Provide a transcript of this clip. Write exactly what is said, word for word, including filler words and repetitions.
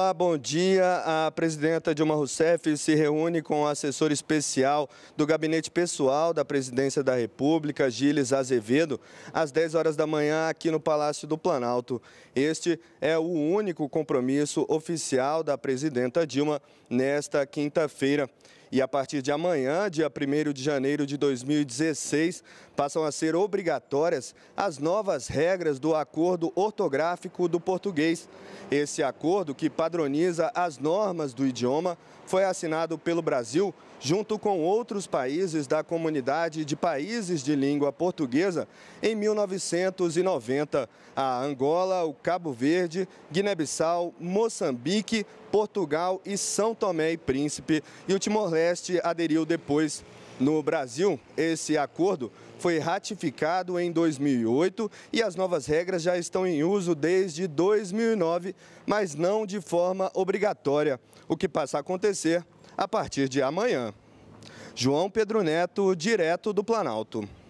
Olá, bom dia. A presidenta Dilma Rousseff se reúne com o assessor especial do gabinete pessoal da presidência da República, Gilles Azevedo, às dez horas da manhã aqui no Palácio do Planalto. Este é o único compromisso oficial da presidenta Dilma nesta quinta-feira. E a partir de amanhã, dia primeiro de janeiro de dois mil e dezesseis, passam a ser obrigatórias as novas regras do Acordo Ortográfico do Português. Esse acordo, que padroniza as normas do idioma, foi assinado pelo Brasil junto com outros países da comunidade de países de língua portuguesa em mil novecentos e noventa. A Angola, o Cabo Verde, Guiné-Bissau, Moçambique, Portugal e São Tomé e Príncipe, e o Timor-Leste aderiu depois. No Brasil, esse acordo foi ratificado em dois mil e oito e as novas regras já estão em uso desde dois mil e nove, mas não de forma obrigatória, o que passa a acontecer a partir de amanhã. João Pedro Neto, direto do Planalto.